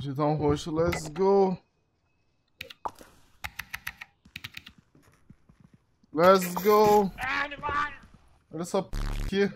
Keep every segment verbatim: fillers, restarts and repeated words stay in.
Digitar um roxo, let's go. Let's go. Olha essa p aqui.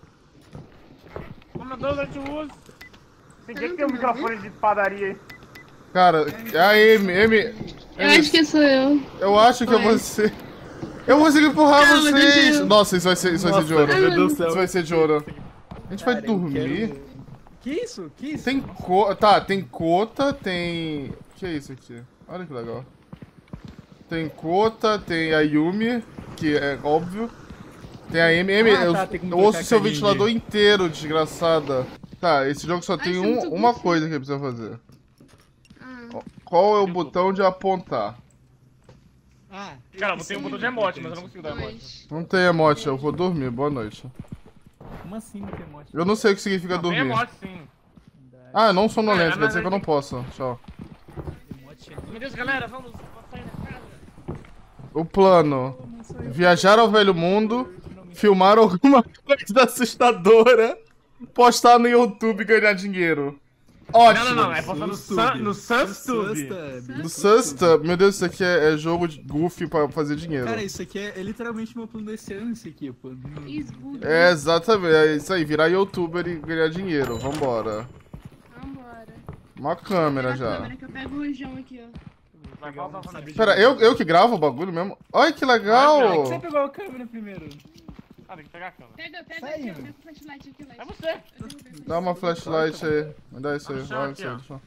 Oh meu Deus, eu te uso. Tem que ter um microfone de padaria aí. Cara, é a Amy, Amy. Eu acho que sou eu. Eu acho que é você. Eu vou conseguir empurrar Calma, vocês! eu... Nossa, isso vai ser, isso vai ser de ouro. Meu Deus do céu. Isso vai ser de ouro. A gente vai Cara, dormir. quero... Que isso? Que isso? Tem co... Tá, tem Kota, tem... O que é isso aqui? Olha que legal. Tem Kota, tem a Yumi, que é óbvio. Tem a Amy. Amy, Ah, eu, tá, tem como eu ouço trocar seu carinho ventilador de- inteiro, desgraçada. Tá, esse jogo só Ai, tem isso é um- muito uma gostoso. coisa que precisa fazer. Ah. Qual é o botão de apontar? Ah, Cara, eu botei um botão de emote, mas eu não consigo dar emote. Dois. Não tem emote, eu vou dormir. Boa noite. como assim não tem emote? Eu não sei o que significa Não, tem dormir. emote sim. Ah, não sonolento, É, quer mas dizer que eu não posso. Tchau. Emote é... Meu Deus, galera, vamos sair da casa. O plano: viajar ao velho mundo, filmar alguma coisa assustadora, postar no YouTube e ganhar dinheiro. Ótimo! Não, não, não, é postar no Sun- no SunTube. No Sustub, meu Deus, isso aqui é, é jogo de goofy pra fazer dinheiro. Cara, isso aqui é, é literalmente meu plano desse ano, isso aqui, pô. Esbugue. É, exatamente, é isso aí, virar youtuber e ganhar dinheiro, vambora. Vambora. Uma câmera Pega a já. câmera que eu pego o rojão aqui, ó. Vai, volta, volta. Pera, eu, eu que gravo o bagulho mesmo? Ai, que legal! Você pegou a câmera primeiro. Ah, tem que pegar a câmera. Pega, pega Sai, aqui, ó. mano. Pega o flashlight aqui, Light. É você. Eu derrubei. Dá uma flashlight aí. Me dá isso aí, Deixa eu vai, aqui, isso aí, ó. deixa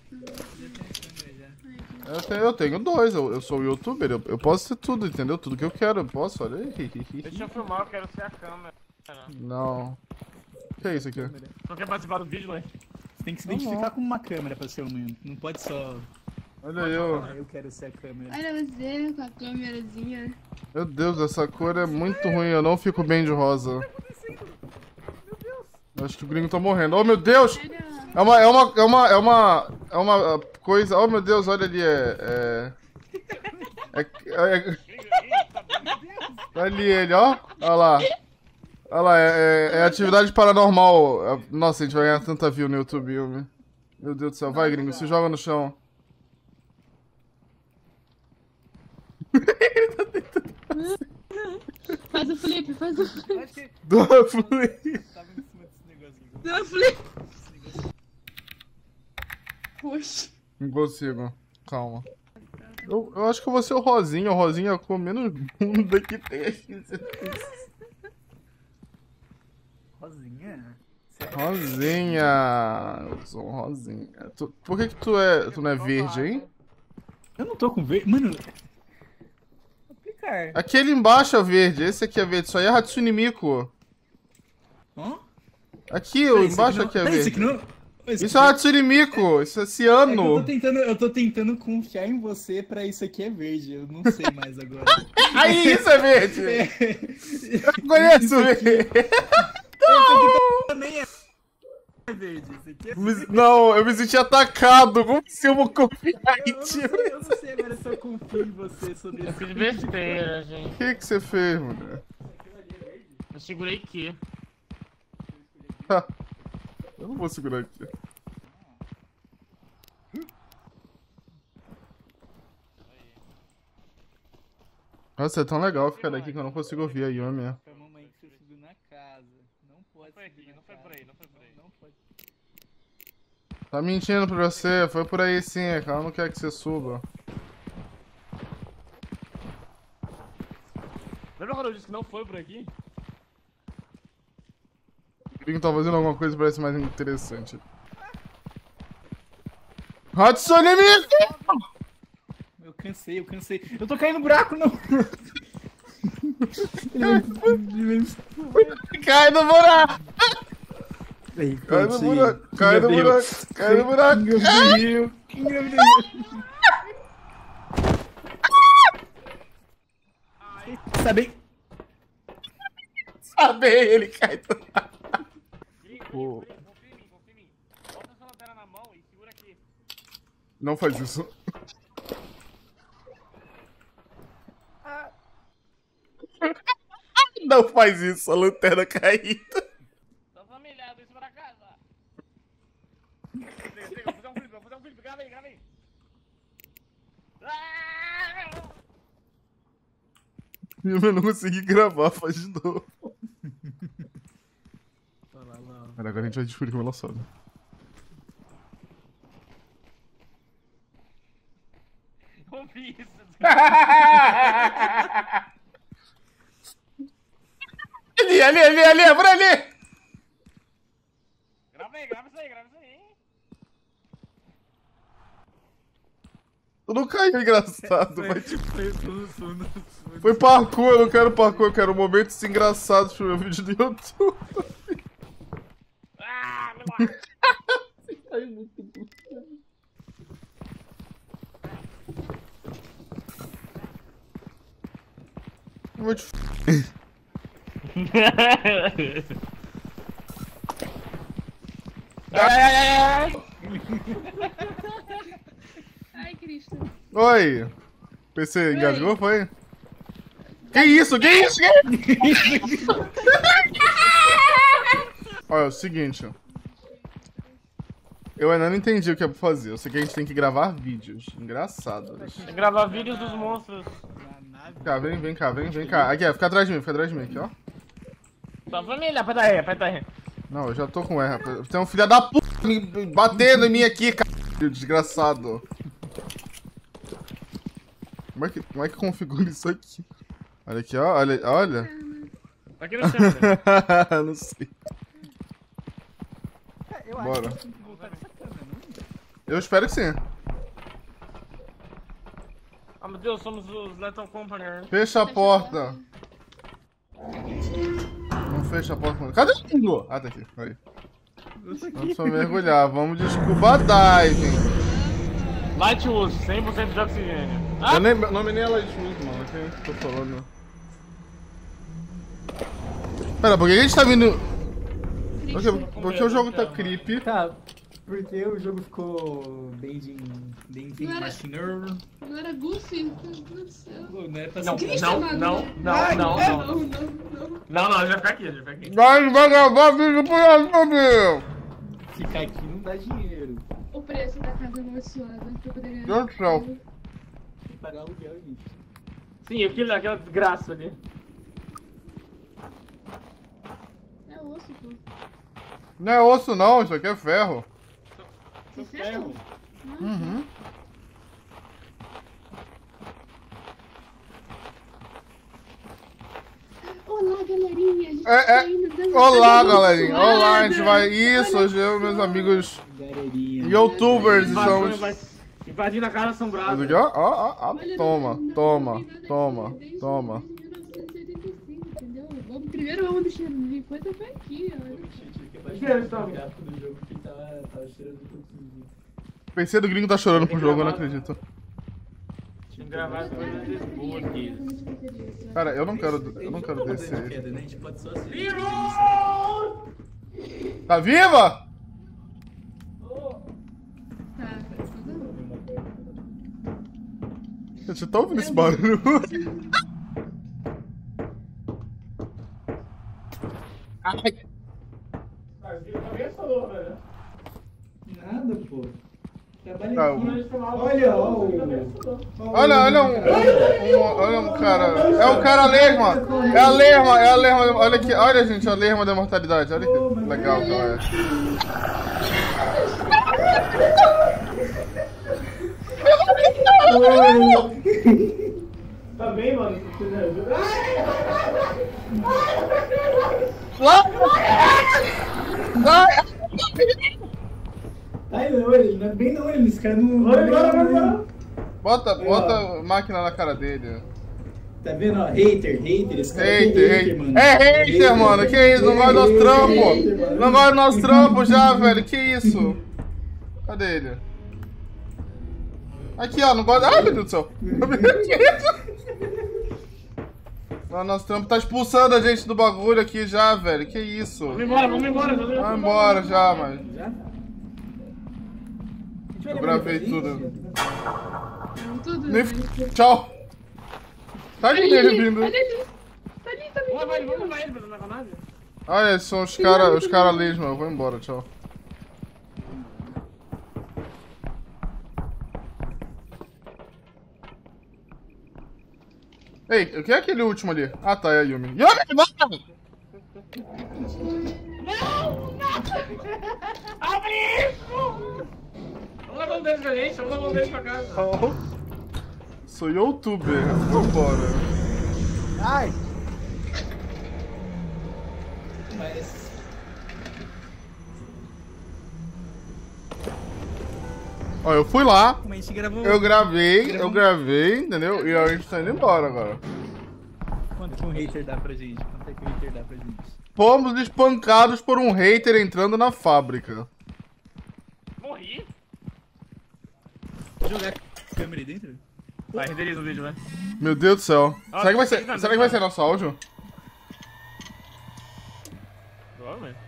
eu- Eu tenho, eu tenho dois, eu, eu sou youtuber, eu, eu posso ser tudo, entendeu? Tudo que eu quero, eu posso, olha aí. Deixa eu filmar, eu quero ser a câmera. Não. O que é isso aqui? Não quer participar do vídeo, né? Você tem que se identificar como uma câmera pra ser humano. Não pode só. Olha aí, eu. Ah, eu quero ser a câmera. Olha você com a câmerazinha. Meu Deus, essa cor é muito ruim, eu não fico bem de rosa. Eu acho que o gringo tá morrendo. Oh, meu Deus! Pega. É uma, é uma, é uma, é uma, é uma coisa... Oh, meu Deus, olha ali, é... É... é, é ali ele, ó. Olha lá. Olha lá, é, é, é atividade paranormal. É- Nossa, a gente vai ganhar tanta view no YouTube, Yumi. Meu Deus do céu. Vai, gringo, se joga no chão. Faz o flip, faz o flip. Do flip. Tava em cima desse negócio aqui. Dá o flip. Poxa. Não consigo. Calma. Eu, eu acho que eu vou ser o Rosinha. O Rosinha é a cor menos bunda que tem aqui. Rosinha? Rosinha. Eu sou um Rosinha. Tu- por que que tu é, tu não é verde, hein? Eu não tô com verde. Mano. Vou aplicar. Aquele embaixo é verde. Esse aqui é verde. Isso aí é Hatsune Miku. Hã? Aqui, o Peraí, isso embaixo não- aqui é peraí, isso verde. aqui não. Isso Isso é Hatsune Miku. Isso é É que eu ciano. tô tentando, eu tô tentando confiar em você pra isso aqui é verde. Eu não sei mais agora. Aí, isso é verde. Eu conheço verde. Também é verde. Isso aqui é Me- Não, eu me senti atacado. Como se eu vou confiar em Eu não ti? sei, eu não sei agora se eu confio em você sobre Eu isso. fiz besteira, gente. O que que você fez, mulher? Eu segurei aqui. Eu não vou segurar aqui. Nossa, é tão legal ficar daqui que eu não consigo ouvir a Yumi. Com a mamãe que você subiu na casa. Não pode Não foi aqui, subir na não foi por casa. aí, não foi por aí. Não pode. Tá mentindo pra você, foi por aí sim, é que ela não quer que você suba. Lembra quando eu disse que não foi por aqui? O Gringo tá fazendo alguma coisa que parece mais interessante. Hatsune Miku! Eu cansei, eu cansei. Eu tô caindo no buraco, não! Cai no buraco! Aí, Cai no pronto, buraco! Cai no King of the buraco! Hill. Cai no buraco! King of the Hill. King of the Hill. Sabe? Sabe, ele cai do buraco! Gringo, Pô. gringo, gringo, confia em mim, confia em mim. Bota essa lanterna na mão e segura aqui. Não faz isso. Não faz isso, a lanterna caída. Tô familiado em cima da casa. Chega, chega, vou fazer um flip, vou fazer um flip, galera. gravei, gravei. Ah! Eu não consegui gravar, faz de novo. Mas agora a gente vai descobrir como ela sobe. Não vi isso. Ali, ali, ali, ali, é por ali! Gravei, grava isso aí, grava isso aí. Tu não caiu, engraçado, mas tipo... Foi tudo, tudo, tudo. Foi parkour, eu não quero parkour, eu quero momentos engraçados pro meu vídeo do YouTube. Ah, meu Deus. Caiu muito burro. Eu vou te f... Ai, ai, ai, ai. Ai, Cristo. Oi! P C engasgou, foi? Que isso? Que isso? Que isso? Olha, é o seguinte. Eu ainda não entendi o que é pra fazer. Eu sei que a gente tem que gravar vídeos engraçados. Gravar vídeos dos monstros. Vem cá, vem, vem cá, vem, vem cá. Aqui, ó, fica atrás de mim, fica atrás de mim aqui, ó. Só família, aperta R, aperta R. Não, eu já tô com R, rapaz. Tem um filho da p me batendo em mim aqui, caralho, desgraçado. Como é que, como é que configura isso aqui? Olha aqui, ó, olha, olha. Tá aqui no chão, né? Não sei. Eu Bora. acho que tem que voltar nessa câmera, não? Eu espero que sim. Ah, meu Deus, somos os Lethal Company. Fecha a porta. Não fecha a porta, mano. Cadê o Pingo? Ah, tá aqui. Aí. Vamos só mergulhar. Vamos de scuba diving. Light use, cem por cento de oxigênio. Ah! Eu nem, meu nome nem é Light Use, mano. Quem que eu tô falando? Pera, por que a gente tá vindo... Por que, por que o jogo tá creepy? Tá, porque o jogo ficou bem de... bem de Não era- machineur. Não era Goofy? Meu Deus do céu. Pô, não é pra Não, ser... Cristo não, amado, não, né? não, Ai, não, não, não. não, não. Não, não, já fica aqui, já fica aqui. Vai, vai gravar vídeo pro YouTube! Ficar aqui não dá dinheiro. O preço da casa amaldiçoada pra poder ganhar. Deus do céu. Tem que pagar aluguel, gente. Sim, aquilo, aquela desgraça ali. É osso, pô. Não é osso não, isso aqui é ferro. Você ferro? Uhum. Olá, galerinha. A gente É, tá é. indo dando Olá, casa galerinha. amaldiçoada. Olá, a gente vai... Isso, Olha hoje eu e meus só. amigos Galerinha. youtubers Invasão, estamos... invadindo a casa Mas assombrada. aqui, ó, ó, ó, ó. Olha, Toma, não- não toma, vi nada toma, aqui desde- toma. desde mil novecentos e oitenta e cinco, entendeu? Vamos, primeiro vamos deixar de coisa foi aqui, olha. O que é isso, Tom? gráfico do jogo que tava, tava cheirando de toxizinho. O P C do gringo tá chorando pro jogo, eu não acredito. Tinha que gravar as coisas desse burro aqui. Cara, eu não quero, eu não quero descer. Né? A gente pode só assistir. Vivo! Tá viva? Tá, tudo Você tá ouvindo esse barulho? Ai. Nada, pô. Trabalha Tá, aqui. o- Olha, ó, o... Olha, olha um, um, olha um cara. É o cara lerma. É a lerma, é a lerma. Olha aqui, olha gente, a lerma da imortalidade. Olha que legal que ela é. Tá bem, mano? Ai, não, ele não é bem não, ele, esse cara não... Vai embora, vai embora. Bota, bota a máquina na cara dele. Tá vendo, ó, hater, hater, esse cara Hater, é hater. mano. É hater, mano. Que isso? Não gosta do nosso trampo. Não gosta do nosso trampo já, velho. Que isso? Cadê ele? Aqui, ó. Não gosta. Ai, meu Deus do céu. Que isso? O nosso trampo tá expulsando a gente do bagulho aqui já, velho. Que isso? Vamos embora, vamos embora. Vai embora já, mano. Já? Eu gravei tudo. tudo. Nem mas- f... Tchau. Tá ali ele vindo. Olha ali. Tá ali, tá ali. Vai, vai, vamos levar ele pra dentro da nave. Olha, esses são os caras os cara lesma. Eu vou embora, tchau. Ei, o que é aquele último ali? Ah, tá, é a Yumi. Yumi, não! Abre isso! Vamos levar um deles pra gente, vamos levar um deles pra casa. Oh. Sou youtuber, vambora. Ai! Mas... Ó, eu fui lá, Como a gente gravou... eu gravei, Gravou. eu gravei, entendeu? E a gente tá indo embora agora. Quanto que um hater dá pra gente? Quanto é que um hater dá pra gente? Fomos espancados por um hater entrando na fábrica. Morri? Jogar câmera aí dentro? Vai, renderiza o vídeo, né? Meu Deus do céu. Ah, será que vai tem ser, que será que vai ser nosso áudio? Provavelmente.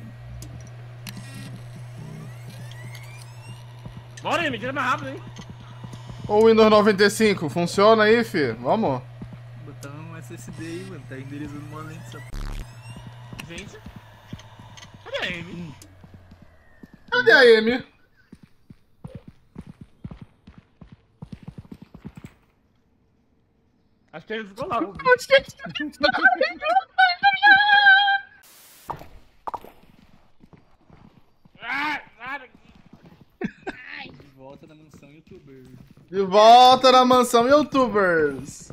Bora aí, me tira mais rápido, hein? Ou Windows noventa e cinco, funciona aí, fi? Vamos. Botar um S S D aí, mano. Tá renderizando uma lente essa p... Gente. Cadê a Amy? Cadê a Amy? Acho que ele ficou lá. Acho que ele Ah, nada. De volta na mansão youtuber. De volta na mansão youtubers.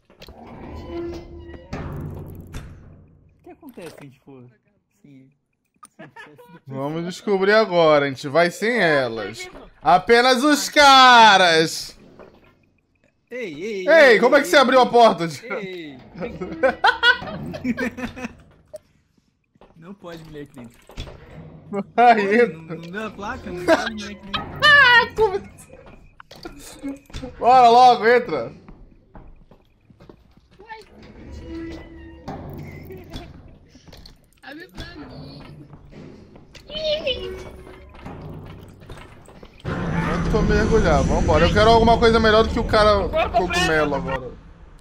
O que acontece se a gente for... Sim. Vamos descobrir agora, a gente vai sem elas. Apenas os caras. Ei, ei, Ei, como é que você abriu a porta? Ei! Não pode mulher aqui dentro. Aí. Não, não deu a placa, não pode mulher aqui dentro. Bora logo, entra. Abre pra mim. Vamos mergulhar, vambora. Eu quero alguma coisa melhor do que o cara cogumelo agora.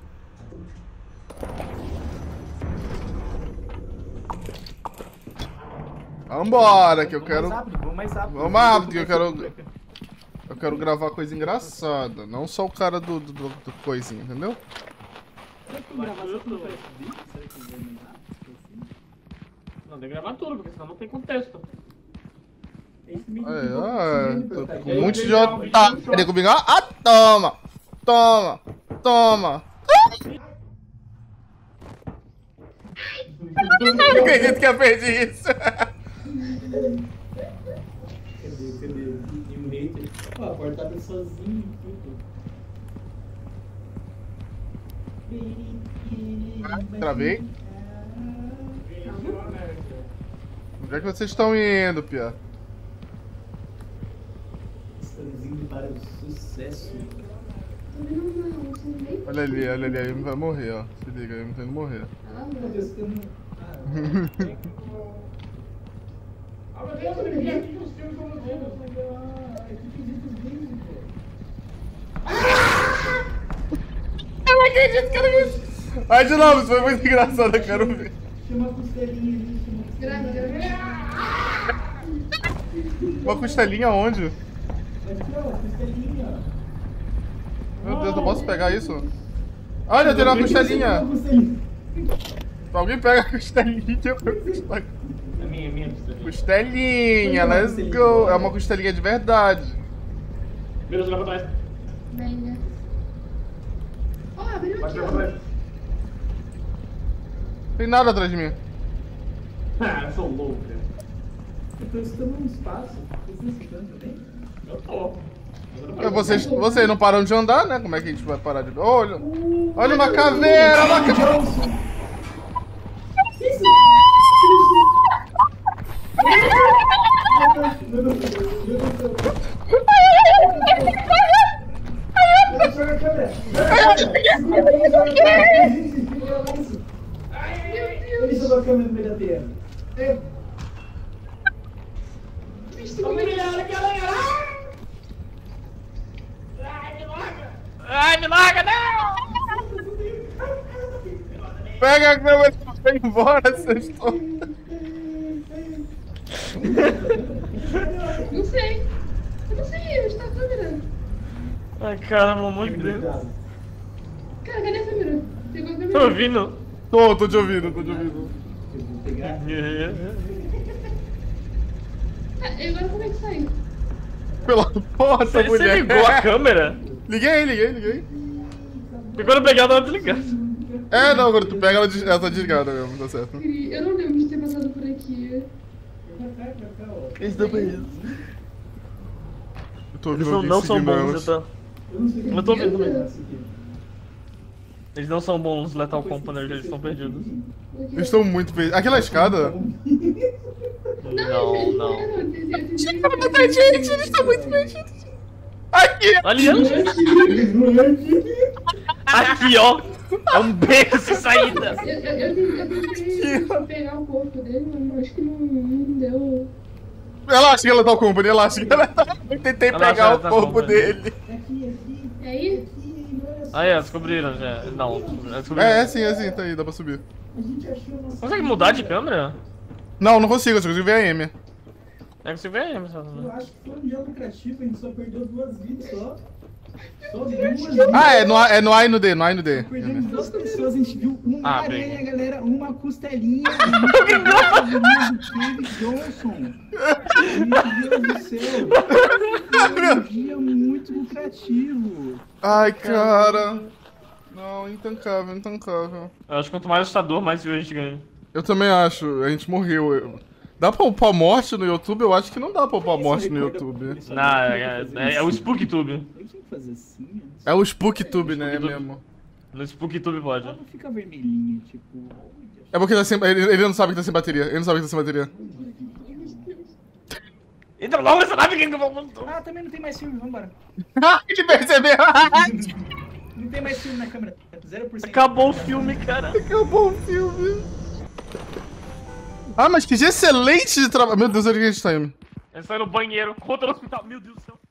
Vambora, que eu quero... Vamos mais rápido, vamos mais rápido. Vamos mais rápido, que eu quero... Eu quero gravar coisa engraçada, não só o cara do, do, do, do coisinho, entendeu? Será que gravar só pelo F B? Será que vai mais rápido? Não, tem que gravar tudo, porque senão não tem contexto. Esse meio Aí, que ó, ficou tô possível, com um monte de otário ali comigo. Ah, toma! Toma! Toma! Não acredito que eu perdi isso. Cadê? Cadê? E um hater. Pô, a porta abre sozinho aqui, pô. Travei. Onde é que vocês estão indo, Pia? Estamos indo para o sucesso. Olha ali, olha ali, a Amy vai morrer, ó. Se liga, a Amy tá indo morrer. Ah, Meu meu Deus, Deus. tem um... Ah, meu Deus, eu queria que os filmes como Deus. Eu não acredito que eu não vi. Vai de novo, isso foi muito engraçado, eu quero ver. Chama a costelinha ali, chama a Grave, grave. Uma costelinha onde? Aqui, ó, costelinha. Meu Deus, eu posso pegar isso? Olha, eu tenho uma costelinha. Alguém pega a costelinha. É minha, é minha costelinha. Costelinha, let's go. É uma costelinha de verdade. Meu Deus, vai pra trás. Venha. Ó, abriu Vai aqui, pra ó. trás. Tem nada atrás de mim. Ah, eu sou louco, cara. Eu tô estando num espaço. Vocês estão escutando também? Eu tô. É, Vocês, vocês não param de andar, né? Como é que a gente vai parar de... Olha, olha uma caveira, uma caveira. Ele jogou a câmera no meio da tela. Ai, me larga, não! Pega a câmera e vai embora, vocês estão... Não sei. Eu não sei, onde tá a câmera? Ai, caramba, um monte de Deus. Cara, cadê a câmera? Pegou a câmera. Tô ouvindo? Tô, tô te ouvindo, tô te ouvindo. Ah, e agora como é que sai? Pela porta, Você, você mulher. ligou a câmera? Liguei, liguei, liguei. E quando eu pegar, ela desligar. É, não, quando tu pega ela, des- ela tá desligada mesmo, tá certo. Eu não lembro de ter passado por aqui. Eles estão perdidos. Eu tô Eles ouvindo não, alguém não são seguindo bons, elas. eu tô... Eu tô ouvindo também. Eles não são bons Lethal Company, eles estão perdidos. Eles estão muito perdidos. Aquela escada? Não, não. Gente, eles estão muito perdidos. Aqui! Ali, ali. Aqui, ó. É um beco sem saída. Eu, eu, eu, eu tentei pegar o corpo dele, mas acho que não, não deu. Elástico, ela tá com companhia, elástico. Eu tentei Elástico, pegar ela o tá corpo com dele. E aí? Ah, é, descobriram já. Não, descobriram. É, é sim, é sim, tá aí, dá pra subir. Consegue mudar de câmera? Não, não consigo, eu só consigo ver a M. É que você vê aí, mas... Eu acho que foi um dia lucrativo, a gente só perdeu duas vidas só. Só duas vidas. Ah, é no A, é no A e no D, no A e no D. Perdemos duas pessoas, a gente viu uma Ah, aranha, bem. galera, uma costelinha, uma costelinha do Kevin Johnson. Meu Deus do céu. Foi um dia muito lucrativo. Ai, cara. Não, intancável, intancável. Eu acho que quanto mais assustador, mais view a gente ganha. Eu também acho, a gente morreu. Eu- Dá pra upar morte no YouTube? Eu acho que não dá pra upar morte no YouTube. Não, é, é, é o SpookTube. Eu tinha que fazer assim, né? É o SpookTube, né, é SpookTube. mesmo. No SpookTube pode. Ela não fica vermelhinha, tipo... É porque tá sem, ele, ele não sabe que tá sem bateria, ele não sabe que tá sem bateria. Então logo essa nave que eu vou... Ah, também não tem mais filme, vambora. Ele percebeu! Não tem mais filme na câmera, zero por cento. Acabou o filme, cara. Acabou o filme. Ah, mas que dia excelente de trabalho. Meu Deus, onde que a gente tá indo? Ele sai no banheiro, conta no hospital. Meu Deus do céu.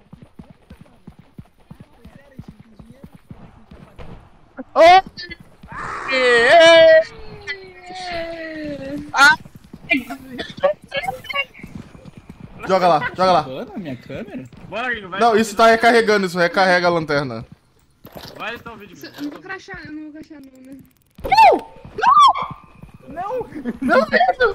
Joga lá, joga lá. Tá na minha câmera? Bora, Gringo, vai. Não, isso tá recarregando, isso recarrega a lanterna. Vai editar o vídeo. Isso- Eu não vou crachar, eu não vou crachar não, né? Não, medo!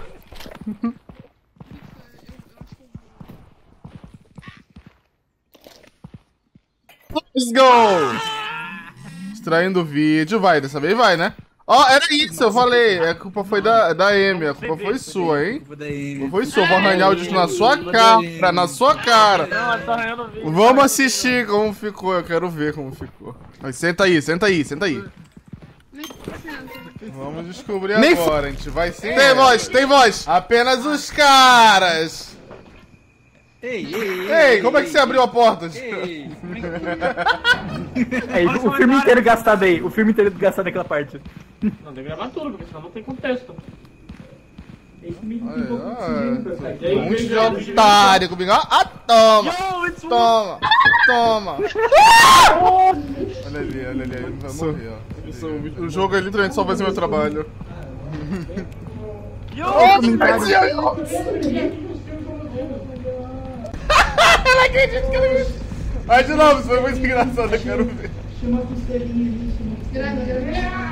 Let's go! Extraindo o vídeo, vai, dessa vez vai, né? Ó, era isso, eu falei, a culpa foi da, da Amy, a culpa foi sua, hein? Culpa da Amy. Culpa foi sua, vou arranhar o disco na sua cara, na sua cara. Não, ela tá arranhando o vídeo. Vamos assistir como ficou, eu quero ver como ficou. Mas senta aí, senta aí, senta aí. Mas senta. Vamos descobrir Nem agora, a gente vai sem. Tem voz, tem voz! Apenas os caras! Ei, ei, ei. Ei, como é que você abriu a porta? Ei, É, o filme inteiro gastado aí, o filme inteiro gastado naquela parte. Não, tem que gravar tudo, porque senão não tem contexto. Ai, um monte de otário comigo. Ah, ah, toma! Yo, it's Toma! Toma! Olha ali, olha ali, ele vai morrer, ó. Isso, o jogo é literalmente só fazer meu trabalho. Yo, Oh, não acredito que ela... Vai de novo, isso foi muito engraçado, eu quero ver. Grava, grava.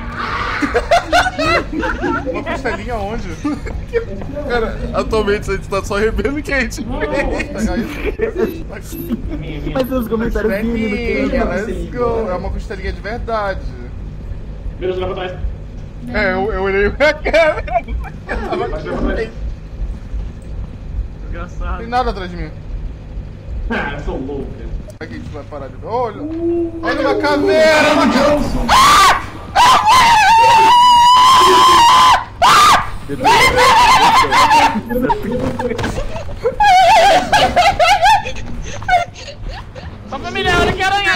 Uma costelinha onde? Cara, atualmente a gente tá só revendo o que a gente fez. Mas os comentários Costelinha, let's go. É uma costelinha de verdade. Vira os gravatórios. É, eu, eu olhei pra câmera. Não tem Engraçado. nada atrás de mim. Ah, eu sou louco, cara. Aqui a gente vai parar de ver. Olha! Olha uma caveira! Uma Só pra milhar, olha que aranha!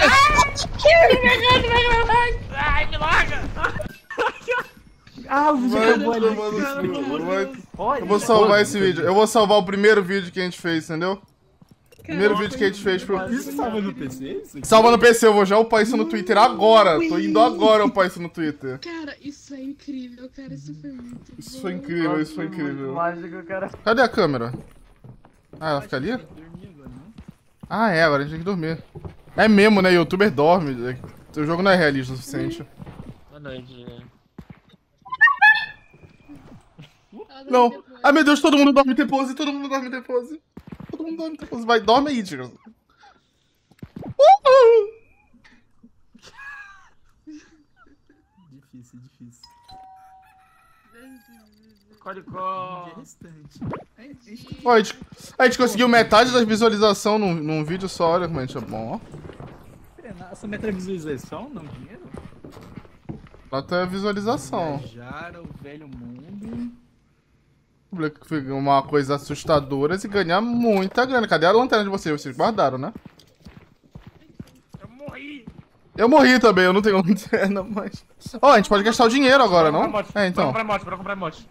Ai, me larga! Ah, o vídeo Vai acabou ali. tomar no cu, vai. Olha, Eu vou salvar esse vídeo. Eu vou salvar o primeiro vídeo que a gente fez, entendeu? Primeiro vídeo que a gente fez pro... Isso salva no P C? Isso aqui? Salva no P C, eu vou já upar isso no Twitter agora. Tô indo agora upar isso no Twitter. Cara, isso é incrível, cara. Isso foi muito Isso bom. foi incrível, isso foi incrível. mágico, cara. Cadê a câmera? Ah, ela fica ali? Ah, é, agora a gente tem que dormir. É mesmo, né? Youtuber dorme. O jogo não é realista o suficiente. Boa noite. Não. Ai, meu Deus, todo mundo dorme ter pose, todo mundo dorme ter pose. Todo mundo dorme ter pose. Vai, dorme aí, tio. Uh! Difícil, difícil. Código. Restante. É, é isso. Ó, a, gente, a gente conseguiu metade da visualização num, num vídeo só, olha como a gente é bom, ó. Essa meta é visualização, não dinheiro? Até a visualização. Viajar ao velho mundo. Uma coisa assustadora e ganhar muita grana. Cadê a lanterna de vocês? Vocês guardaram, né? Eu morri. Eu morri também, eu não tenho lanterna, mas... Ó, a gente pode gastar o dinheiro agora, não? É, então. Bora comprar mote, bora comprar mote.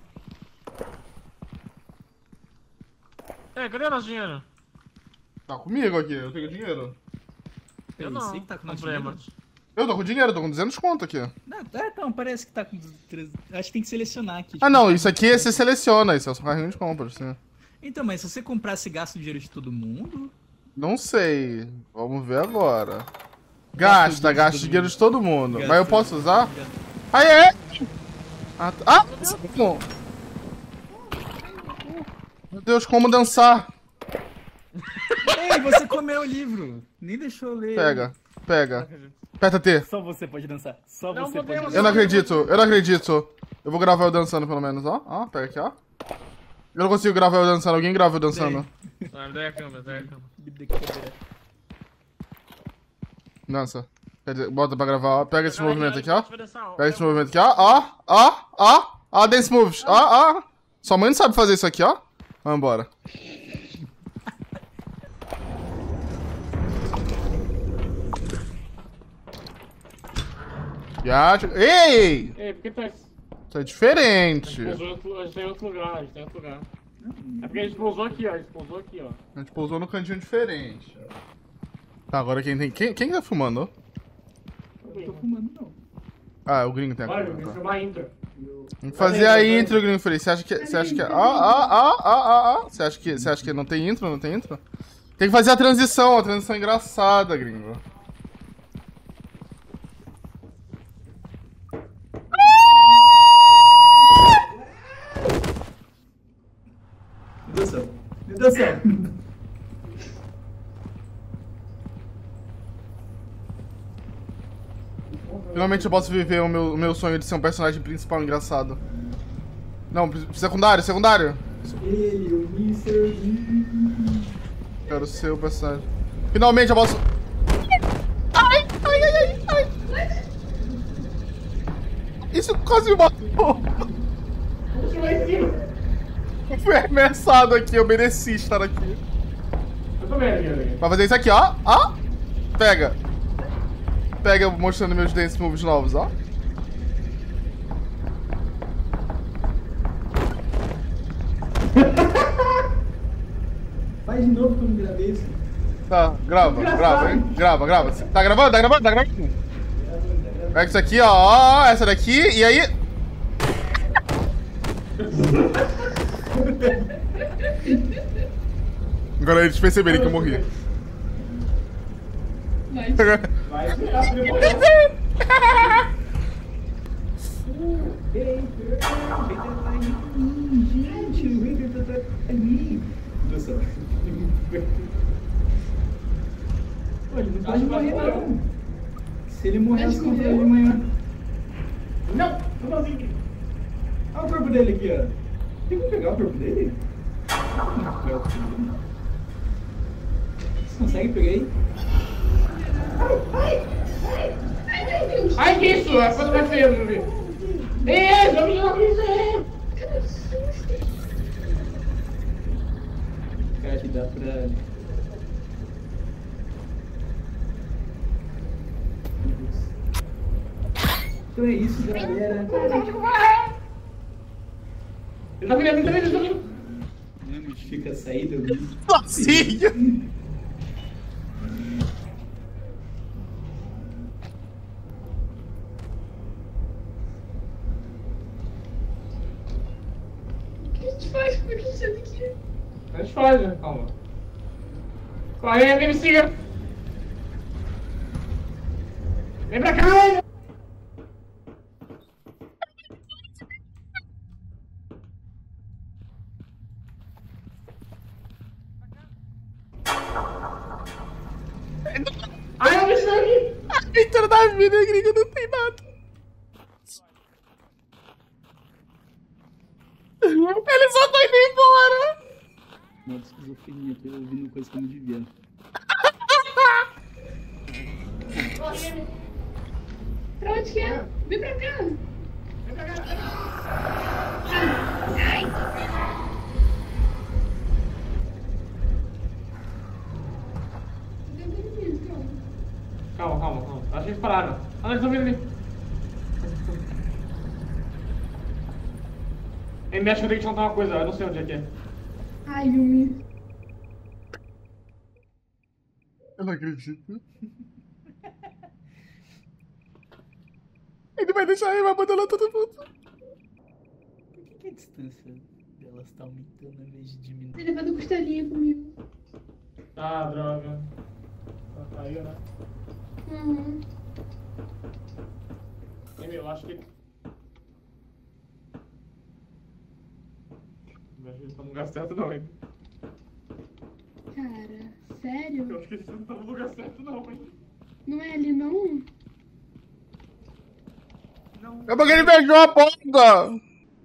É, cadê o nosso dinheiro? Tá comigo aqui, eu tenho dinheiro. Eu Sei não. que tá com Comprei dinheiro. mote. Eu tô com dinheiro, tô com duzentos conto aqui. Não, tá, então, parece que tá com... treze- Acho que tem que selecionar aqui. Ah, não, isso aqui você seleciona, isso é só carrinho de compra, assim. Então, mas se você comprasse, gasta o dinheiro de todo mundo... Não sei, vamos ver agora. Gasta, gasta dinheiro de todo mundo. Mas eu posso usar? Aí é! Ah, tá. Ah! Não. Meu Deus, como dançar? Ei, você comeu o livro. Nem deixou eu ler. Pega, pega. Aperta T. Só você pode dançar. Só Não você pode podemos. dançar. Eu não acredito, eu não acredito. Eu vou gravar eu dançando pelo menos, ó. Ó, pega aqui, ó. Eu não consigo gravar eu dançando, alguém grava eu dançando. Ah, daí a câmera, daí a câmera. Dança. Quer dizer, bota pra gravar, ó. Pega esse movimento aqui, ó. Pega Pega esse movimento aqui, ó. Ó, ó, ó. Ó, dance moves. Ó, ó. Sua mãe não sabe fazer isso aqui, ó. Vamos embora. Já. Ei! Ei, por que tá... Isso é diferente. A gente pousou em outro- a gente tá em outro lugar, a gente tá em outro lugar. É porque a gente pousou aqui, ó. A gente pousou aqui, ó. A gente pousou no cantinho diferente. Tá, agora quem tem. Quem, quem tá filmando? Não tô fumando, não. Ah, o gringo tem a Olha, câmera. vou Tá. filmar a intro. Tem que fazer a intro, gringo feliz. Você acha que. Você acha que. Ó, ó, ó, ó, ó, ó. Você acha que. Você acha que não tem intro? Não tem intro? Tem que fazer a transição, a transição engraçada, gringo. Meu Deus do céu. Meu Deus do céu. Finalmente eu posso viver o meu, o meu sonho de ser um personagem principal engraçado. Não, secundário, secundário. Ele, o mister Bean. Quero ser o personagem. Finalmente eu posso. Ai, ai, ai, ai, ai. Isso quase me matou. Você vai em cima. Eu fui arremessado aqui, eu mereci estar aqui. Eu também, aqui. Vai fazer isso aqui, ó. Ó. Pega. Pega mostrando meus dance moves novos, ó. Faz de novo que eu não gravei isso. Tá, grava, grava, hein? Grava, grava. Tá gravando? Tá gravando? Tá gravando? Pega isso aqui, ó. Ó, essa daqui, e aí. Agora eles perceberem que eu morri. Vai. Vai virar, depois. Gente, o Hater tá ali. Meu Deus do céu. Pô, ele não pode morrer, não. Se ele morrer, Mas eu compro morreu? ele amanhã. Não, como assim? Olha o corpo dele aqui, ó. Tem como pegar o corpo dele? Não, não pegar o corpo dele. Você consegue pegar aí? Ai, que isso? É coisa mais feia, meu filho. Ei, não me joga isso. Cara, que dá pra... Então é isso, galera. Ele tá virando, ele tá virando, ele tá virando. Não modifica a saída do... Sozinho! O que a gente faz? Por que a gente sai daqui? A gente faz, né? Calma. Corre aí, me siga. Vem pra cá! Entra da vida, gringo, não tem nada. Ele só tá indo embora. Modo esquizofrenia, tô ouvindo coisa que eu não devia. Pra onde que é? Vem pra cá. Vem pra cá. Ai. Calma, calma, calma. Acho que eles pararam. Ah, eles estão vindo ali. Ele me acha que eu tenho que te contar uma coisa, eu não sei onde é que é. Ai, Yumi. Eu não acredito. Ele vai deixar ele, vai abandonar todo mundo. Por que, que a distância delas tá aumentando ao invés de diminuir? Você levando costelinha comigo. Ah, droga. Ela caiu, né? Uhum. Eu acho que... Não acho que eles estão no lugar certo não, hein? Cara, sério? Eu acho que eles não estão no lugar certo não, hein? Não é ali, não? É porque ele fechou a porta.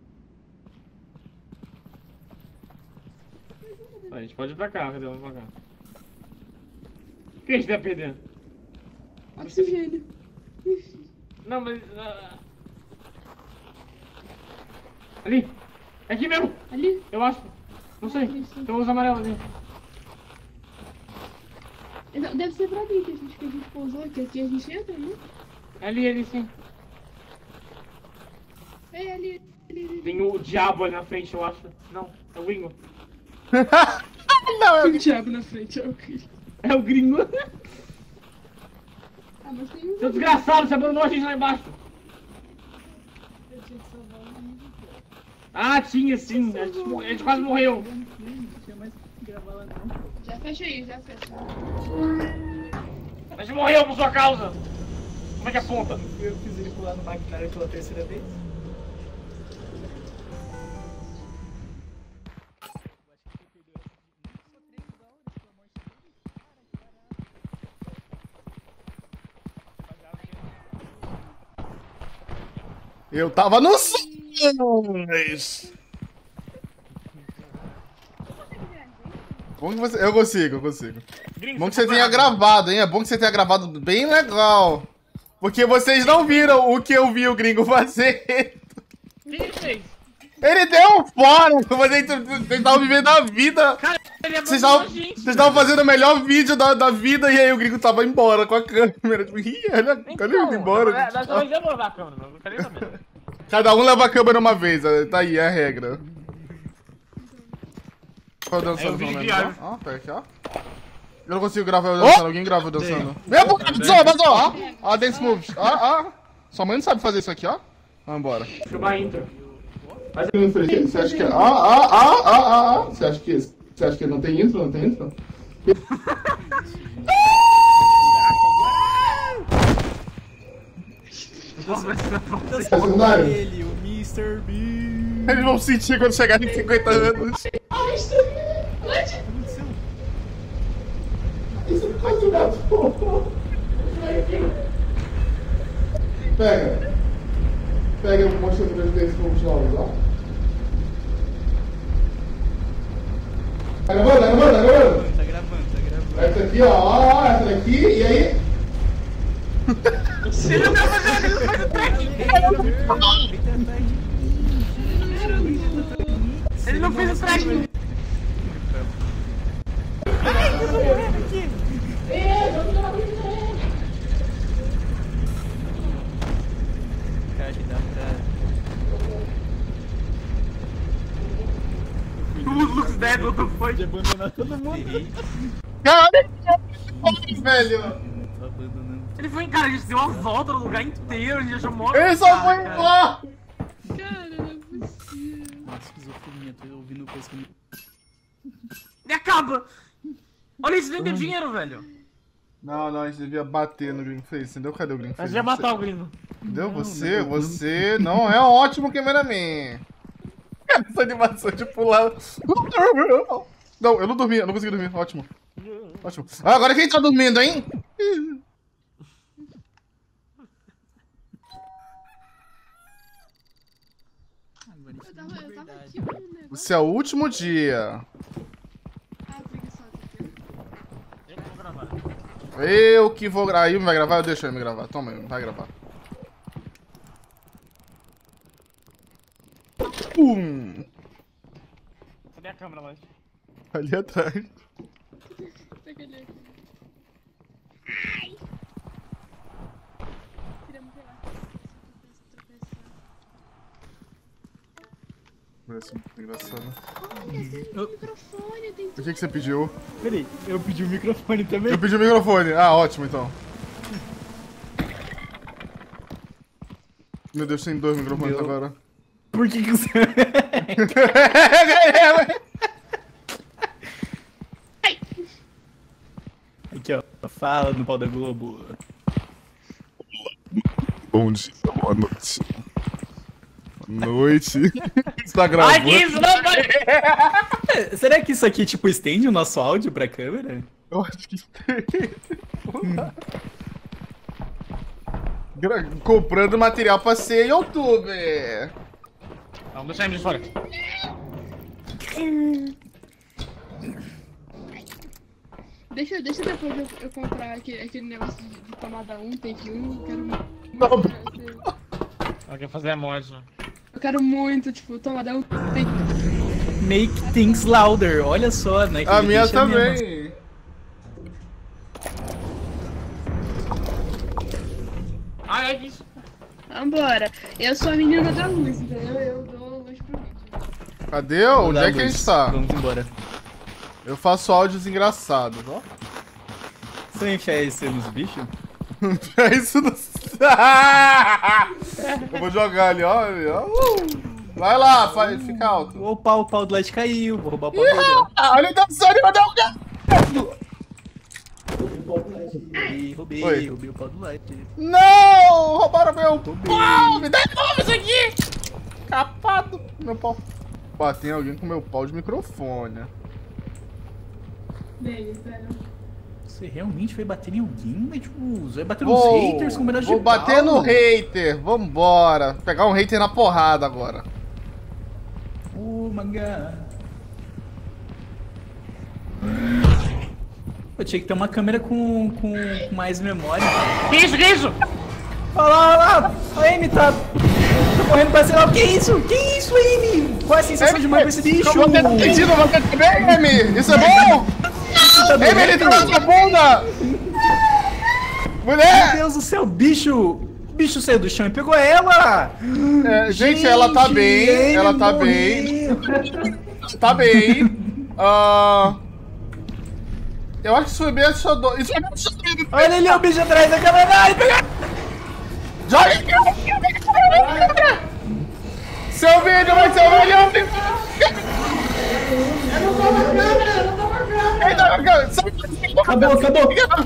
A gente pode ir pra cá, cadê? Vamos pra cá. O que a gente deve perder? Oxigênio. Não, mas... Uh... Ali! É aqui mesmo! Ali? Eu acho. Não sei. Tem luz amarela ali. Deve ser pra mim que a gente, que a gente pousou, que aqui a gente entra, né? Ali, ali sim. É ali, ali, ali. Tem o diabo ali na frente, eu acho. Não, é o gringo. Não, é Tem um diabo na frente, é o que? É o gringo. Ah, mas tem um... Seu desgraçado, você abandonou a gente lá embaixo. Ah, tinha sim. A gente, a gente quase morreu. Não tinha mais que gravar lá não. Já fecha aí, já fecha. A gente morreu por sua causa. Como é que aponta? Eu fiz ele pular no maquinário pela terceira vez. Eu tava no sonhos. Bom que você... Eu consigo, eu consigo. Bom que você tenha gravado, hein? É bom que você tenha gravado bem legal. Porque vocês não viram o que eu vi o gringo fazer. O que ele fez? Ele deu um fora. Vocês estavam vivendo a vida. Cara, ele Vocês abandonou estavam a gente. vocês estavam fazendo o melhor vídeo da, da vida e aí o gringo tava embora com a câmera. Tipo, ih, olha, olha ele indo embora. Dessa vez eu vou levar a câmera, não quero saber. Cada um leva a câmera uma vez, tá aí, é a regra. Tô dançando, É o vídeo pelo de menos, arte. ó. Ó, pera aqui, ó. Eu não consigo gravar eu dançando, alguém grava eu dançando. Meu Deus, vazou, vazou, ó. Ó, dance moves, ó, ó. Sua mãe não sabe fazer isso aqui, ó. Vamos embora. Filmar a intro. Você acha que... Ó, ó, ó, ó, ó. Você acha que... Você acha que não tem intro, não tem intro? Secundário. Ele, o mister Bean. Eles vão sentir quando chegarem em cinquenta anos. Ai, estou... Onde? Isso é quase um gato. Pega. Pega e mostra pra eles desses povos novos, ó. Tá gravando, tá gravando, tá gravando? Tá gravando, tá gravando. Essa aqui, ó, ó, essa daqui, e aí? Ele não vai fazer, ele não faz o track. Ele não fez o track. Cara, que dá pra... O Lux Dead, what the fuck? De abandonar todo mundo. Caralho, velho. Tô abandonando. Ele foi, cara, a gente deu uma volta no lugar inteiro, a gente achou mó... Ele só foi embora. Cara, não é possível. Nossa, esquizofrenia, tô ouvindo coisa que eu não... E acaba! Olha isso, nem deu dinheiro, velho. Não, não, a gente devia bater no Green Face, entendeu? Cadê o Green A Face? gente ia matar o gringo. Entendeu? Não, Você, não, não. você não é um ótimo cameraman. Essa animação de pular. Não, eu não dormi, eu não consegui dormir. Ótimo. Ótimo. Ah, agora quem tá dormindo, hein? Esse é o último dia. Ah, preguiçosa aqui. Eu vou gravar. Eu que vou gravar. Aí vai gravar? Eu deixo ele me gravar. Toma aí, vai gravar. Pum! Cadê a câmera, mas? Ali atrás. Pega ele aqui. Ai! Queria me pegar. Tropeçar. Parece muito engraçado. Olha, tem um microfone, tem O tudo. que, que você pediu? Peraí, eu pedi o microfone também. Eu pedi o microfone. Ah, ótimo então. Meu Deus, tem dois microfones Meu. agora. Por que que você... Aqui, ó. Fala no pau da Globo. Bom dia, boa noite. Boa noite. Está gravando. Ai, que isso, não, vai! É, será que isso aqui, tipo, estende o nosso áudio pra câmera? Eu acho que tem. Gra- Comprando material pra ser youtuber. Vamos deixar ele de fora. Deixa, deixa depois eu, eu comprar aquele, aquele negócio de, de tomada um, take um. Eu quero muito. Não. Ela quer fazer a mod. Eu quero muito, tipo, tomada um, take um. Make things louder, olha só, né? que A ele minha deixa mesmo. também. Ai, ai, que isso. Vambora. Eu sou a menina da luz, entendeu? Eu dou luz pro vídeo. Cadê? Onde Dá é que a luz. gente tá? Vamos embora. Eu faço áudios engraçados, ó. Você enfiar isso nos bichos? É isso do... Eu vou jogar ali, ó. ali, ó. Uh. Vai lá, faz, fica alto. O pau, o pau do Light caiu, vou roubar o pau dele. ó. Ah, olha a dançando, ele vai dar um gato. Roubei, roubei, Oi. roubei o pau do Light. Não! Roubaram meu pau! Me dá de novo isso aqui! Capado! Meu pau. Pô, tem alguém com meu pau de microfone. Bem, pera. Você realmente vai bater em alguém, mas tipo, você vai bater nos Vou, haters com pedaço de vou bater pau? no hater. Vambora. Pegar um hater na porrada agora. Oh, mangá. Eu tinha que ter uma câmera com, com, com mais memória. Que isso, que isso? Olha lá, olha lá! A Amy tá... tá correndo pra sei lá. Que isso? Que isso, Amy? Qual é a sensação de mãe com esse bicho? Eu vou ter pedido, você também, Amy? Isso é bom? Tá Amy, ele doendo? tá na sua bunda! Meu Mulher! Deus do céu, bicho! O bicho saiu do chão e pegou ela! É, gente, ela tá bem, Amy ela tá bem. morreu. Tá bem. Ah... Eu acho que isso foi bem assustador. Isso foi bem assustador. Olha ali o bicho atrás da câmera! Ai, pega! Joga aqui! Seu vídeo vai ser o melhor! Eu não tô marcando, eu não tô marcando! Acabou, acabou!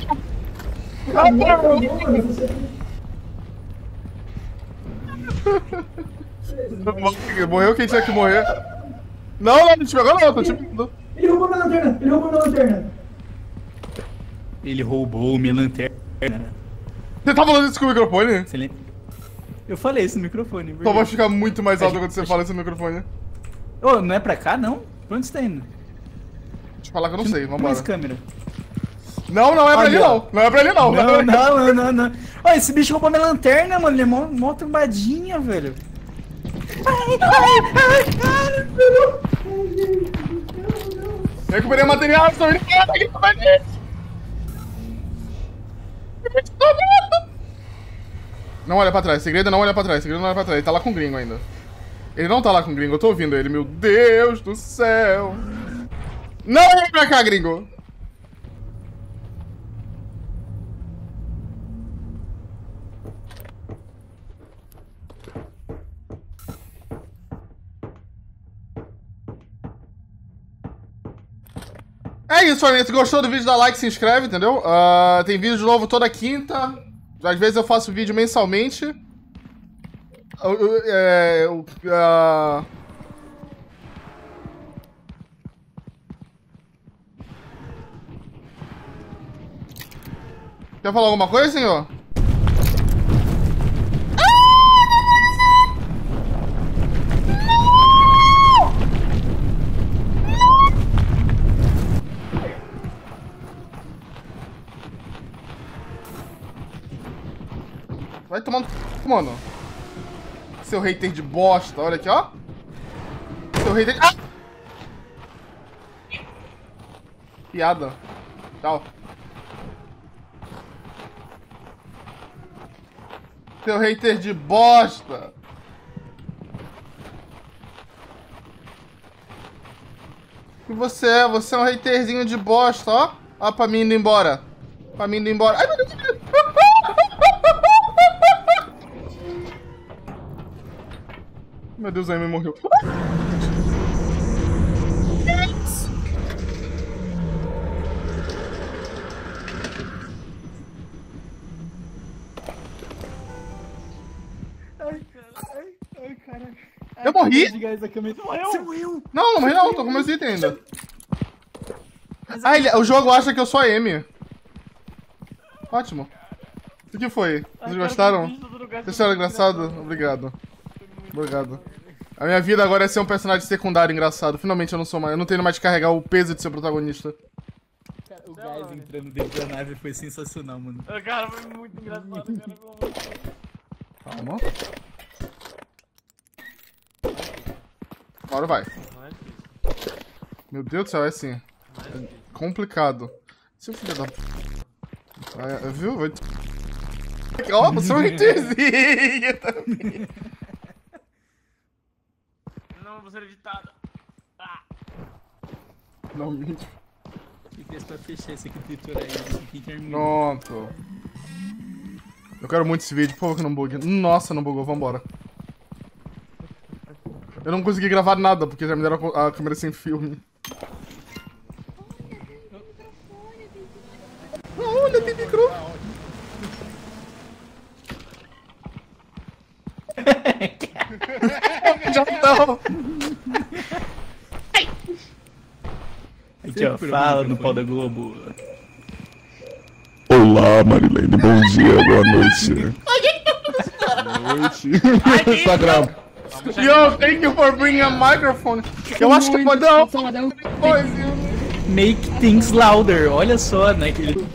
Morreu quem tinha que morrer. Não, não, não te pegou não, tô te pegando. Ele roubou minha lanterna! Ele roubou minha lanterna! Ele roubou minha lanterna. Você tá falando isso com o microfone? Você lembra? Eu falei isso no microfone. Só verdade. vai ficar muito mais alto Acho- quando você acho- fala isso no microfone. Ô, não é pra cá, não? Pra onde você tá indo? Deixa eu falar que eu não sei, Tem vambora. mais câmera. Não, não é pra Ali, ele ó. não. Não é pra ele não. Não, não, não, não, não. Ó, esse bicho roubou minha lanterna, mano. Ele é mó, mó trombadinha, velho. Ai, ai, ai, ai, Recuperei o material, estou indo aqui pra gente. Não olha pra trás, segredo não olha pra trás, segredo não olha pra trás. Ele tá lá com o gringo ainda. Ele não tá lá com o gringo, eu tô ouvindo ele. Meu Deus do céu. Não vem pra cá, gringo. É isso, família. Se gostou do vídeo, dá like, se inscreve, entendeu? Uh, tem vídeo novo toda quinta. Às vezes eu faço vídeo mensalmente. Uh, uh, é, uh, uh... Quer falar alguma coisa, senhor? Vai tomar no c... mano. Seu hater de bosta. Olha aqui, ó. Seu hater de... Ah! Piada. Tchau. Seu hater de bosta. O que você é? Você é um haterzinho de bosta, ó. Ó, pra mim indo embora. Pra mim indo embora. Ai, meu Deus. Meu Deus, a Amy morreu. Ai, caraca. Eu morri? Você morreu? Não, não morri não. Tô com meus itens ainda. Ah, ele, o jogo acha que eu sou a Amy. Ótimo. O que foi? Vocês gostaram? Vocês acharam engraçado? Obrigado. Obrigado. A minha vida agora é ser um personagem secundário engraçado. Finalmente eu não sou mais. Eu não tenho mais de carregar o peso de ser o protagonista. Cara, o gás entrando dentro da nave foi sensacional, mano. Cara, foi muito engraçado, cara. Calma. Agora vai. Meu Deus do céu, é assim. É complicado. Seu filho da... Ah, viu? Vai... Ó, você é um haterzinho também. Não, vou ser editado. Ah. Não, mente. O que fez pra fechar esse aqui, triturar aí? Pronto. Eu quero muito esse vídeo, por favor que não bugue. Nossa, não bugou, vambora. Eu não consegui gravar nada, porque já me deram a câmera sem filme. Olha, tem microfone. Já não. Aqui, ó, fala no pau da Globo. Olá, Marilene, bom dia, boa noite. Boa noite. Instagram. Yo, thank you for bringing a microphone. Eu acho que pode dar. Make things louder. Olha só, né? Aquele...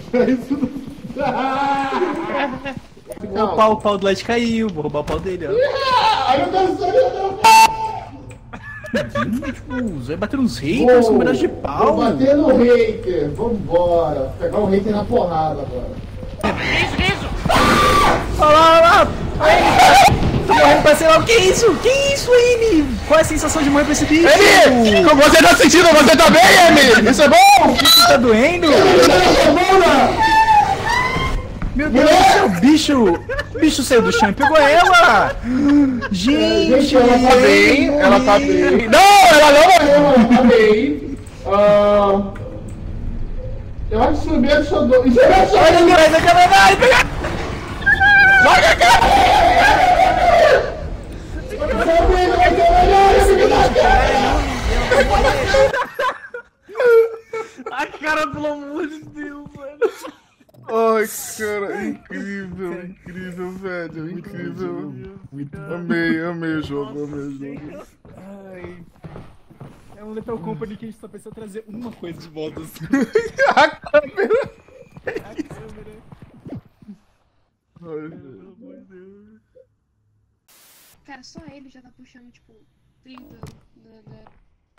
Opa, o pau do Light caiu. Vou roubar o pau dele, ó. Tipo, o Zé bateu nos haters com um pedaço de pau. Vou bater no hater, vambora. Pegar o hater na porrada agora. Isso, isso! Olha lá, olha lá! Tô morrendo pra sei lá o que é isso? Que isso, Amy? Qual é a sensação de morrer pra esse bicho? Amy! Como você tá sentindo? Você tá bem, Amy? Isso é bom? Isso tá doendo? Meu Deus do céu, o bicho! O bicho saiu do chão e pegou ela! Gente! Ela tá bem, ela tá bem. Não, ela não morreu, ela tá bem. Ah, eu acho que subir é só dois. Olha ali, mas a câmera vai pegar! Vai, cara! Ai, cara, pelo amor de Deus, velho. Ai, cara, incrível, incrível, velho, incrível. Amei, amei o jogo, amei o jogo. Ai. É um Lethal Company que a gente só precisa trazer uma coisa de volta. Assim. A câmera! A câmera. Ai, pelo amor de Deus. Cara, só ele já tá puxando, tipo, trinta da... da...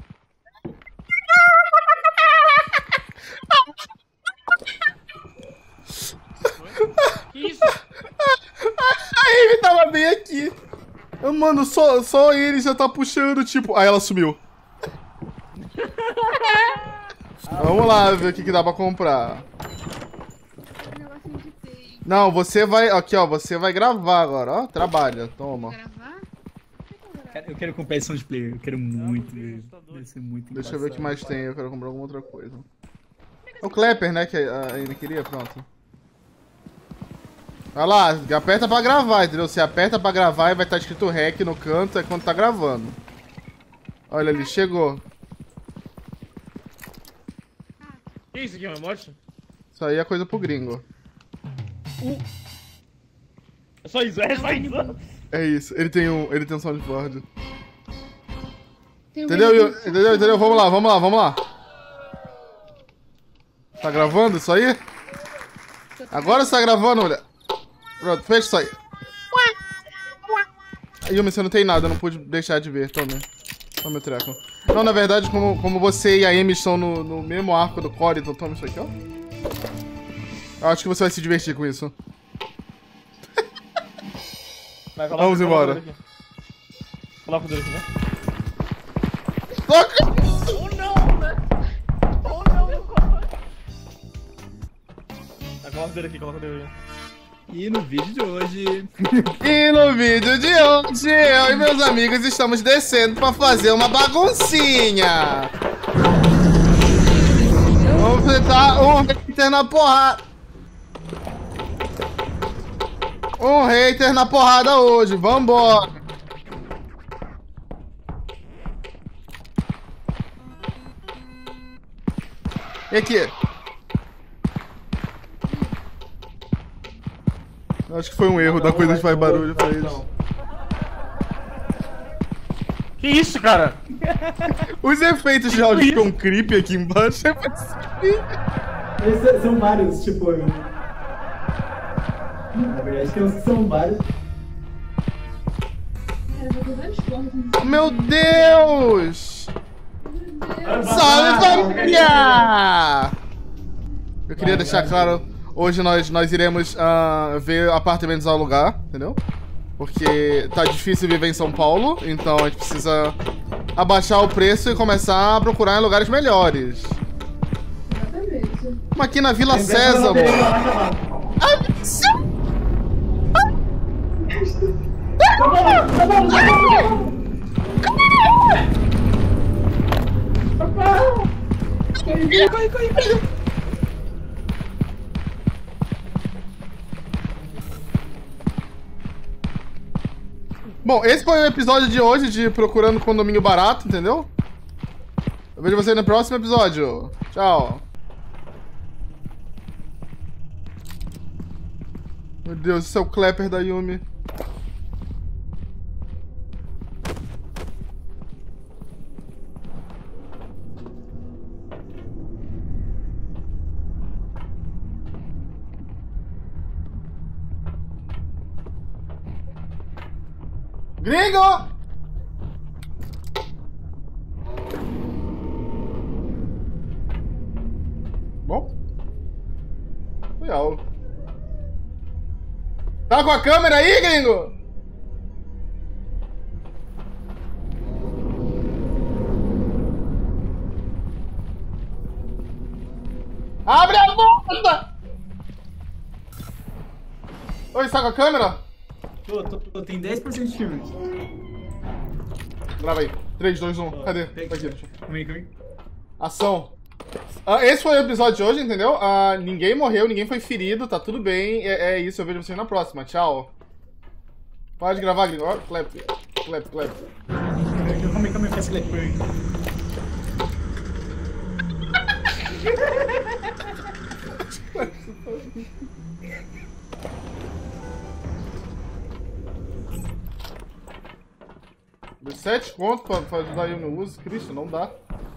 Que isso? Aí ele tava bem aqui. Mano, só, só ele já tá puxando, tipo... Aí ela sumiu. Vamos lá ver o que, que dá pra comprar. negocinho de peito. Não, você vai... Aqui, ó. Você vai gravar agora, ó. Trabalha, toma. Gravar? Cara, eu quero comprar esse player, eu quero muito ver. Deve ser muito Deixa eu ver o que engraçado. mais tem. Eu quero comprar alguma outra coisa. O Clapper, né? Que a Amy queria, pronto. Olha lá, aperta pra gravar, entendeu? Você aperta pra gravar e vai estar escrito REC no canto, é quando tá gravando. Olha ali, chegou. Que isso aqui, é uma emote? Isso aí é coisa pro gringo. É só isso, é só isso. É isso, ele tem um, ele tem um soundboard. Tem um Entendeu? vídeo- Eu- Entendeu? Entendeu? Vamos lá, vamos lá, vamos lá. Tá gravando isso aí? Agora você tá gravando, mulher. Pronto, fecha isso aí. Yumi, você não tem nada, eu não pude deixar de ver. Tome. Tome o treco. Não, na verdade, como, como você e a Amy estão no, no mesmo arco do core, então toma isso aqui, ó. Eu acho que você vai se divertir com isso. Vai, coloca, Vamos coloca embora. O dedo aqui. Coloca o dedo aqui, né? Toca! Oh não, né? Oh não, vai, coloca o dedo aqui, coloca o dedo aqui. E no vídeo de hoje... E no vídeo de hoje, eu e meus amigos estamos descendo pra fazer uma baguncinha. Vamos enfrentar um hater na porrada. Um hater na porrada hoje, vambora. E aqui? Acho que foi um erro da coisa de faz barulho pra isso. Que isso, cara? Os efeitos de áudio ficam creepy aqui embaixo. Esses são vários, tipo. Na verdade, tem uns que são vários. Cara, eu vou ter vários cortes. Meu Deus! Salve, família! Eu queria deixar claro, hoje nós, nós iremos uh, ver apartamentos ao alugar, entendeu? Porque tá difícil viver em São Paulo, então a gente precisa abaixar o preço e começar a procurar em lugares melhores. Exatamente. Como aqui na Vila Sésamo. Corre, corre, corre. Bom, esse foi o episódio de hoje de Procurando Condomínio Barato, entendeu? Eu vejo você no próximo episódio. Tchau. Meu Deus, esse é o Clapper da Yumi. Gringo! Bom. Legal. Tá com a câmera aí, gringo? Abre a porta! Oi, tá com a câmera? Tô, tô, tô, tem dez por cento de filme. Grava aí. três, dois, um. Cadê? Tá aqui. Comigo, comigo. Ação. Ah, esse foi o episódio de hoje, entendeu? Ah, ninguém morreu, ninguém foi ferido, tá tudo bem. É, é isso, eu vejo vocês na próxima. Tchau. Pode gravar, gringo. Ó, clap, clap, clap. Calma aí, calma aí, faz clap pra mim. sete conto pra, pra ajudar eu no uso, Cristo, não dá.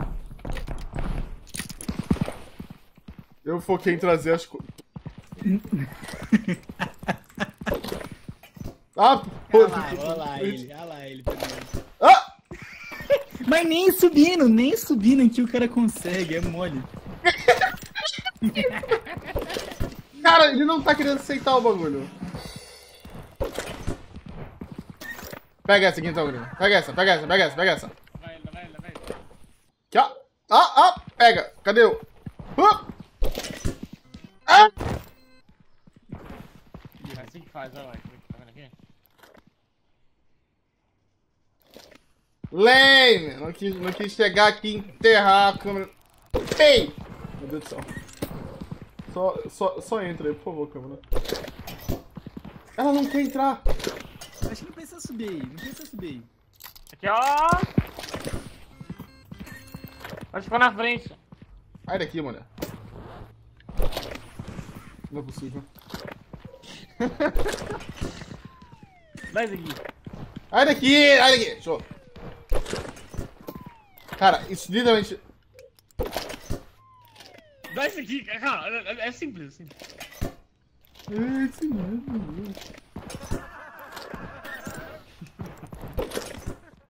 Eu foquei em trazer as coisas. Ah, pô. Olha lá, olha lá ele, olha lá ele. Ah! Mas nem subindo, nem subindo que o cara consegue, é mole. Cara, ele não tá querendo aceitar o bagulho. Pega essa aqui então, gringo. Pega essa, pega essa, pega essa, pega essa. Vai, vai, vai. Aqui, ó. Ah, ah, pega. Cadê o... Uh! Ah! É assim que faz, olha lá. Tá vendo aqui? Lame! Não quis, não quis chegar aqui e enterrar a câmera. Ei! Meu Deus do céu. Só, só, só entra aí, por favor, câmera. Ela não quer entrar. Acho que não precisa subir aí, não precisa subir aí. Aqui, ó. Pode ficar na frente. Sai daqui, mulher. Não é possível. Vai aqui. Sai daqui! Sai daqui! Show! Cara, isso literalmente... Dá isso aqui, cara. É, é simples, assim. É, sim, meu Deus.